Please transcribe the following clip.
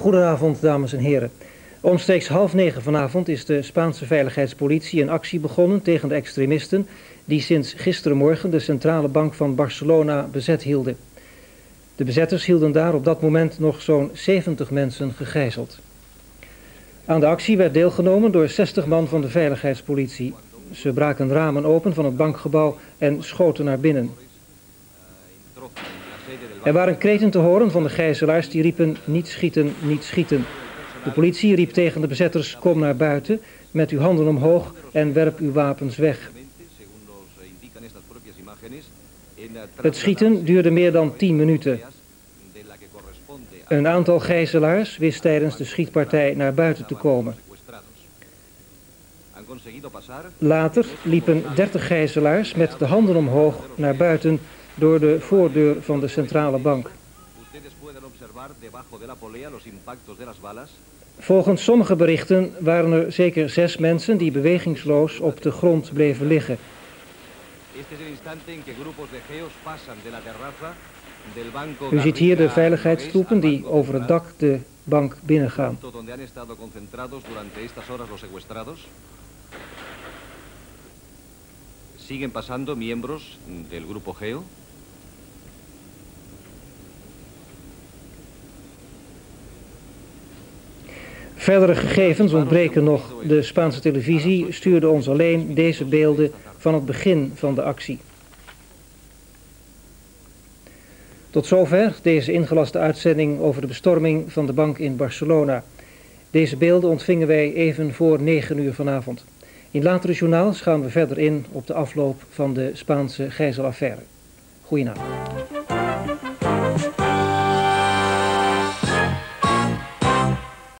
Goedenavond, dames en heren. Omstreeks 20:30 vanavond is de Spaanse veiligheidspolitie een actie begonnen tegen de extremisten die sinds gisterenmorgen de centrale bank van Barcelona bezet hielden. De bezetters hielden daar op dat moment nog zo'n 70 mensen gegijzeld. Aan de actie werd deelgenomen door 60 man van de veiligheidspolitie. Ze braken ramen open van het bankgebouw en schoten naar binnen. Er waren kreten te horen van de gijzelaars die riepen: niet schieten, niet schieten. De politie riep tegen de bezetters: kom naar buiten, met uw handen omhoog en werp uw wapens weg. Het schieten duurde meer dan 10 minuten. Een aantal gijzelaars wist tijdens de schietpartij naar buiten te komen. Later liepen 30 gijzelaars met de handen omhoog naar buiten door de voordeur van de centrale bank. Volgens sommige berichten waren er zeker 6 mensen die bewegingsloos op de grond bleven liggen. U ziet hier de veiligheidstroepen die over het dak de bank binnengaan. Siguen pasando miembros del grupo Geo. Verdere gegevens ontbreken nog. De Spaanse televisie stuurde ons alleen deze beelden van het begin van de actie. Tot zover deze ingelaste uitzending over de bestorming van de bank in Barcelona. Deze beelden ontvingen wij even voor 9 uur vanavond. In latere journaals gaan we verder in op de afloop van de Spaanse gijzelaffaire. Goedenavond.